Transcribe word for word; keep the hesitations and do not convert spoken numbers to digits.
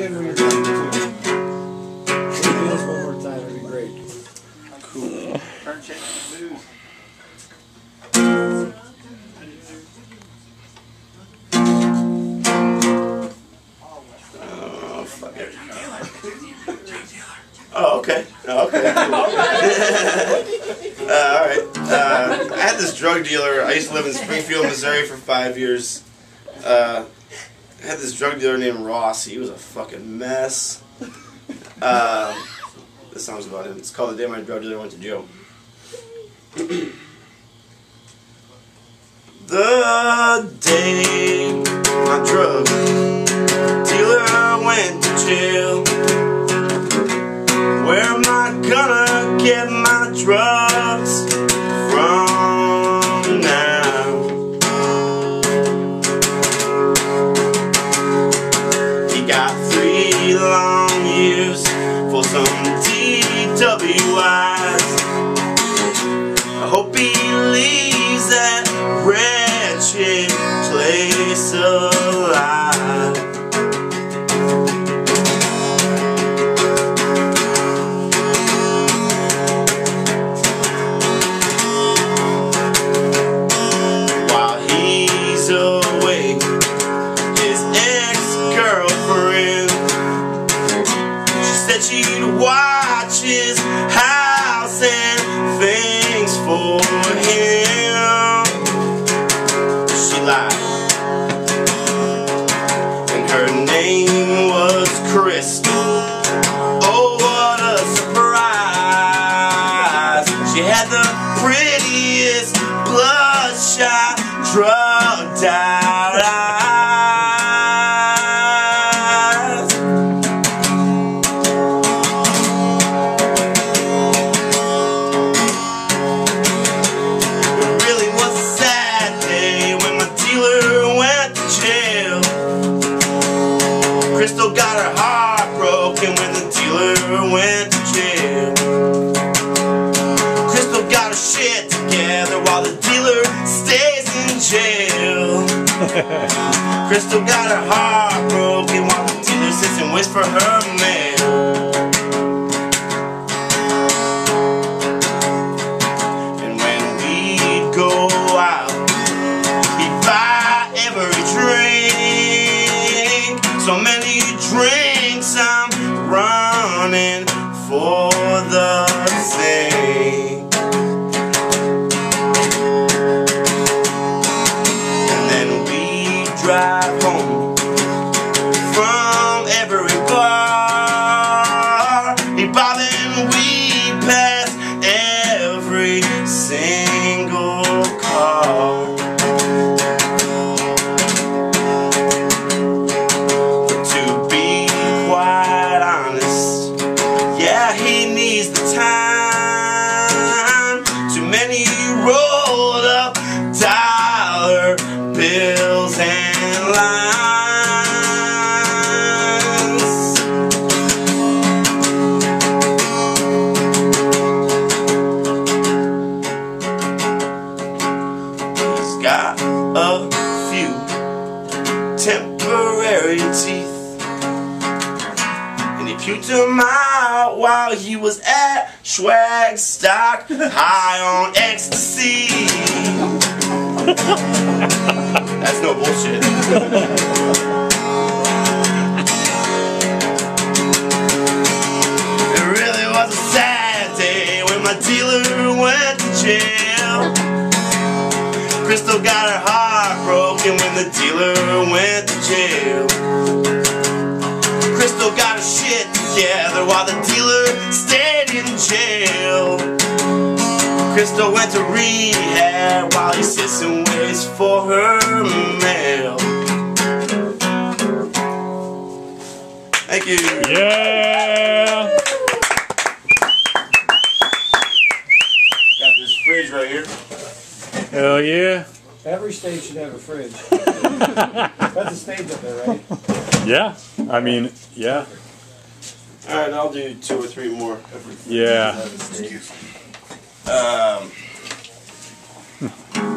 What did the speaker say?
in when you're done too. If you do this one more time, it'd be great. Cool. Turn, change, move. Oh, fuck it. Oh, okay. Oh, okay. uh, Alright. Uh, I had this drug dealer. I used to live in Springfield, Missouri for five years. Uh, I had this drug dealer named Ross. He was a fucking mess. Uh, this song's about him. It's called The Day My Drug Dealer Went to Jail. The day my drug dealer went to jail. Where am I gonna get my drugs from now? He got three long years for some D W Is. I hope he leaves that wretched place alive. While he's away, his ex-girlfriend, she said she'd watch his house and things for him. She lied, and her name was Crystal. Oh, what a surprise! She had the prettiest bloodshot, drugged out eyes. It really was a sad day when my dealer went to jail. Crystal got her heart broken when the dealer went to jail. Crystal got her shit together while the dealer stays in jail. Crystal got her heart broken while the dealer sits and waits for her mail. And when we'd go out, he'd buy every drink. So many drinks, I'm running for the same. And then we drive home from every bar. He Bob and we pass every single car. But to be quite honest, yeah, he needs the time. Too many rolled up dollar bills and lines. He's got a few temporary teeth, and he puked them out while he was at Schwagstock, high on ecstasy. That's no bullshit. It really was a sad day when my dealer went to jail. Crystal got her heart broken when the dealer went to jail. Crystal got her shit together while the dealer stayed in jail. Crystal went to rehab while he sits and waits for her mail. Thank you. Yeah. Got this fridge right here. Hell yeah. Every state should have a fridge. That's a stage up there, right? Yeah. I mean, yeah. Alright, I'll do two or three more. Yeah. Um.